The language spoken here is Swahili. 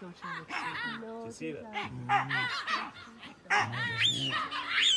still trying to see. No, Do you see that?